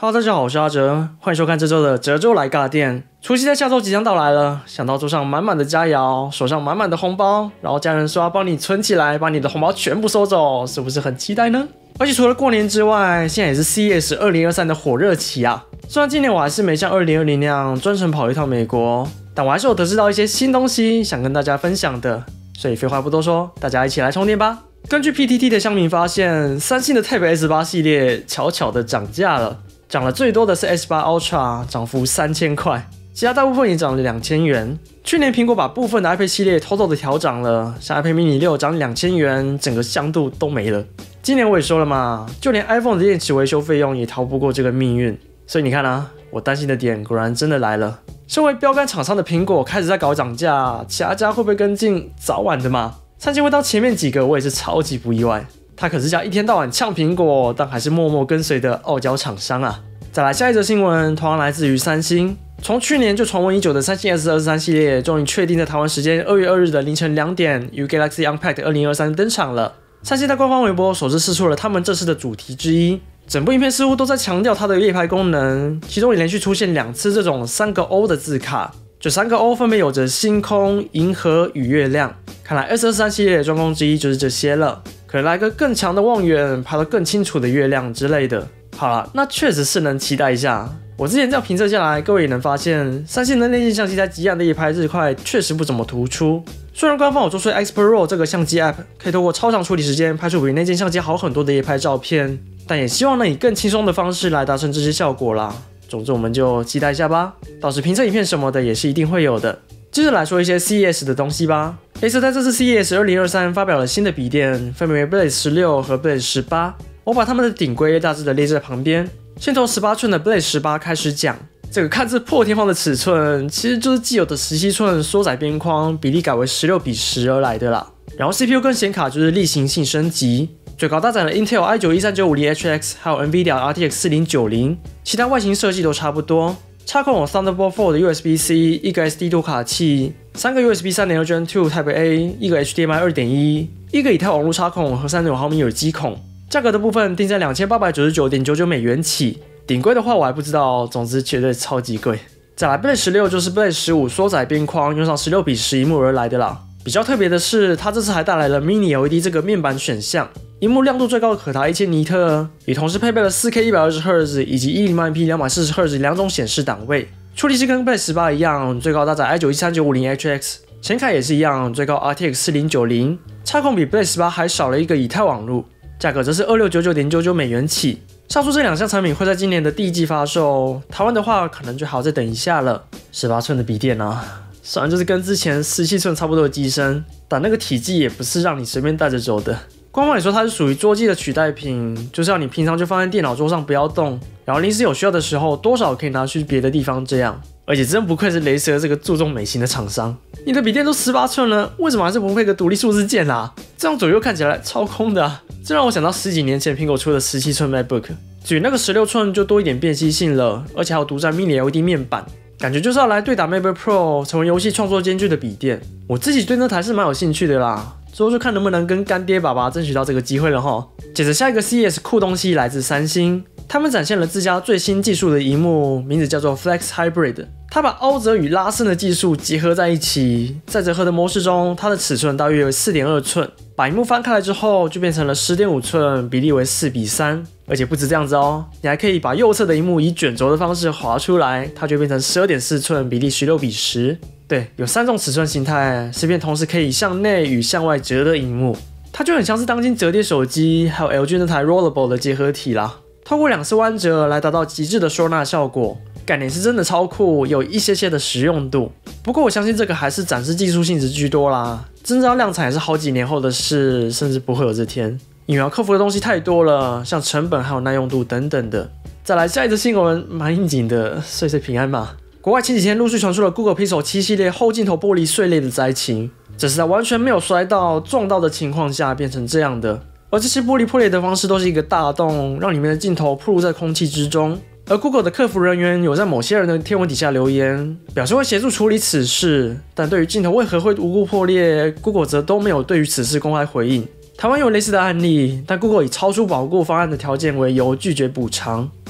Hello， 大家好，我是阿哲，欢迎收看这周的哲州来尬店。除夕在下周即将到来了，想到桌上满满的佳肴，手上满满的红包，然后家人说要帮你存起来，把你的红包全部收走，是不是很期待呢？而且除了过年之外，现在也是 CES 2023的火热期啊。虽然今年我还是没像2020那样专程跑一趟美国，但我还是有得知到一些新东西，想跟大家分享的。所以废话不多说，大家一起来充电吧。根据 PTT 的乡民发现，三星的 Tab S8 系列悄悄的涨价了。涨了最多的是 S8 Ultra， 涨幅3000块，其他大部分也涨了2000元。去年苹果把部分的 iPad 系列偷偷的调涨了，像 iPad mini 6涨2000元，整个香度都没了。今年我也说了嘛，就连 iPhone 的电池维修费用也逃不过这个命运。所以你看啊，我担心的点果然真的来了。身为标杆厂商的苹果开始在搞涨价，其他家会不会跟进？早晚的嘛。三星会到前面几个，我也是超级不意外。他可是家一天到晚呛苹果，但还是默默跟随的傲娇厂商啊。再来下一则新闻，同样来自于三星。从去年就传闻已久的三星 S23 系列，终于确定在台湾时间2月2日的凌晨2点，与 Galaxy Unpacked 2023登场了。三星在官方微博首次释出了他们这次的主题之一，整部影片似乎都在强调它的夜拍功能，其中也连续出现2次这种3个 O 的字卡，这3个 O 分别有着星空、银河与月亮。看来 S23 系列的专攻之一就是这些了，可能来个更强的望远，拍到更清楚的月亮之类的。好了，那确实是能期待一下。我之前这样评测下来，各位也能发现，三星的内建相机在极暗的夜拍日快确实不怎么突出。虽然官方有做出 Expert RAW 这个相机 App， 可以透过超长处理时间拍出比内建相机好很多的夜拍照片，但也希望能以更轻松的方式来达成这些效果啦。总之我们就期待一下吧，到时评测影片什么的也是一定会有的。接着来说一些 CES 的东西吧。Acer 在这次 CES 2023发表了新的笔电，分别为 Blaze 16和 Blaze 18。我把它们的顶规大致的列在旁边，先从18寸的 Blaze 18开始讲。这个看似破天荒的尺寸，其实就是既有的17寸缩窄边框比例改为16:10而来的啦。然后 CPU 跟显卡就是例行性升级，最高搭载了 Intel i9-13950HX， 还有 NVIDIA RTX 4090，其他外形设计都差不多。插孔有 Thunderbolt 4的 USB-C， 一个 SD 读卡器，3个 USB 3.2 Gen 2 Type A， 一个 HDMI 2.1， 一个以太网路插孔和3.5毫米耳机孔。价格的部分定在2899.99美元起，顶规的话我还不知道，总之绝对超级贵。再来 Blaze 16就是 Blaze 15缩窄边框，用上16:10萤幕而来的啦。比较特别的是，它这次还带来了 Mini LED 这个面板选项，萤幕亮度最高可达1000尼特，也同时配备了 4K 120Hz 以及 1080p 240Hz 两种显示档位。处理器跟 Blaze 18一样，最高搭载 i9-13950HX， 显卡也是一样，最高 RTX 4090，插孔比 Blaze 18还少了一个以太网路。价格则是2699.99美元起。上述这2项产品会在今年的第一季发售，台湾的话可能就还要再等一下了。18寸的笔电啊，虽然就是跟之前17寸差不多的机身，但那个体积也不是让你随便带着走的。官方也说它是属于桌机的取代品，就是要你平常就放在电脑桌上不要动，然后临时有需要的时候多少可以拿去别的地方这样。而且真不愧是雷蛇这个注重美型的厂商，你的笔电都18寸了，为什么还是不配个独立数字键啊？这样左右看起来超空的啊！这让我想到10几年前苹果出的17寸 MacBook， 至于那个16寸就多一点辨析性了，而且还有独占 Mini LED 面板，感觉就是要来对打 MacBook Pro， 成为游戏创作兼具的笔电。我自己对那台是蛮有兴趣的啦，之后就看能不能跟干爹爸爸争取到这个机会了齁。接着下一个 CES 酷东西来自三星，他们展现了自家最新技术的萤幕，名字叫做 Flex Hybrid。它把凹折与拉伸的技术结合在一起，在折合的模式中，它的尺寸大约为 4.2 寸，把萤幕翻开来之后就变成了 10.5 寸，比例为4:3。而且不止这样子哦，你还可以把右侧的萤幕以卷轴的方式滑出来，它就变成 12.4 寸，比例16:10。对，有3种尺寸形态，是片同时可以向内与向外折的萤幕，它就很像是当今折叠手机还有 LG 那台 Rollable 的结合体啦。透过2次弯折来达到极致的收纳效果，概念是真的超酷，有一些的实用度。不过我相信这个还是展示技术性质居多啦，真正要量产也是好几年后的事，甚至不会有这天，因为要克服的东西太多了，像成本还有耐用度等等的。再来下一则新闻，蛮应景的，岁岁平安嘛。国外前几天陆续传出了 Google Pixel 7系列后镜头玻璃碎裂的灾情，这是在完全没有摔到撞到的情况下变成这样的，而这些玻璃破裂的方式都是一个大洞，让里面的镜头暴露在空气之中。而 Google 的客服人员有在某些人的贴文底下留言，表示会协助处理此事，但对于镜头为何会无故破裂 ，Google 则都没有对于此事公开回应。台湾有类似的案例，但 Google 以超出保固方案的条件为由拒绝补偿。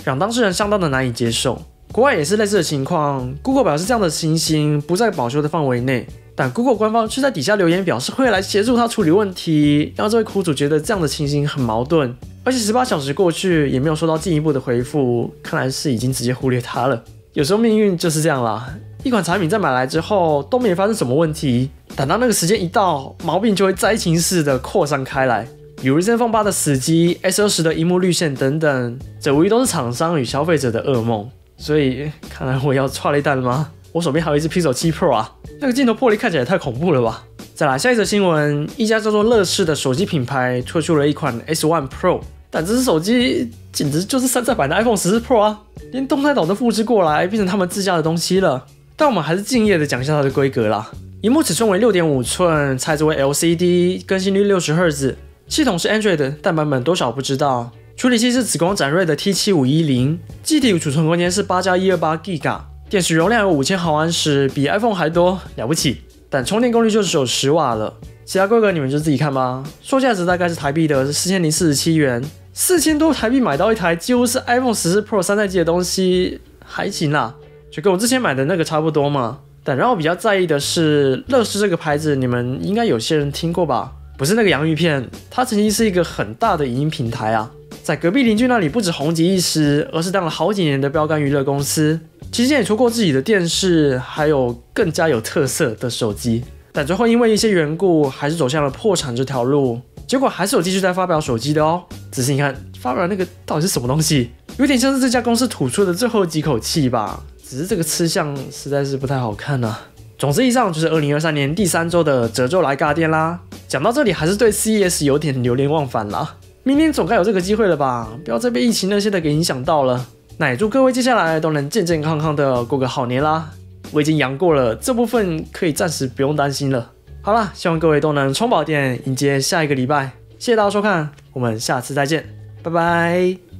让当事人相当的难以接受。国外也是类似的情况 ，Google 表示这样的情形不在保修的范围内，但 Google 官方却在底下留言表示会来协助他处理问题，让这位苦主觉得这样的情形很矛盾。而且18小时过去也没有收到进一步的回复，看来是已经直接忽略他了。有时候命运就是这样啦，一款产品在买来之后都没发生什么问题，但当那个时间一到，毛病就会灾情式的扩散开来。比如 ZenFone 8的死机、S20 的萤幕绿线等等，这无疑都是厂商与消费者的噩梦。所以看来我要踹了一弹了吗？我手边还有一只 Pixel 7 Pro 啊，那个镜头魄力看起来也太恐怖了吧！再来下一则新闻，一家叫做乐视的手机品牌推出了一款 S1 Pro， 但这只手机简直就是山寨版的 iPhone 14 Pro 啊，连动态岛都复制过来，变成他们自家的东西了。但我们还是敬业的讲一下它的规格啦。萤幕尺寸为 6.5 寸，材质为 LCD， 更新率60赫兹，系统是 Android， 但版本多少不知道。处理器是紫光展锐的 T7510， 记忆体储存空间是8+128GB， 电池容量有5000毫安时，比 iPhone 还多，了不起。但充电功率就只有10瓦了，其他规格你们就自己看吧。售价值大概是台币的4047元，4000多台币买到一台几乎是 iPhone 14 Pro 山寨机的东西，还行啦，就跟我之前买的那个差不多嘛。但让我比较在意的是，乐视这个牌子，你们应该有些人听过吧？不是那个洋芋片，它曾经是一个很大的影音平台啊。在隔壁邻居那里不止红极一时，而是当了好几年的标杆娱乐公司。期间也出过自己的电视，还有更加有特色的手机。但最后因为一些缘故，还是走向了破产这条路。结果还是有继续在发表手机的哦。只是你看，发表那个到底是什么东西？有点像是这家公司吐出的最后几口气吧。只是这个吃相实在是不太好看啊。总之以上就是2023年第3周的褶皱来尬电啦。讲到这里还是对 CES 有点流连忘返啦。明年总该有这个机会了吧？不要再被疫情那些的给影响到了。那也祝各位接下来都能健健康康的过个好年啦。我已经阳过了，这部分可以暂时不用担心了。好啦，希望各位都能充饱电，迎接下一个礼拜。谢谢大家收看，我们下次再见，拜拜。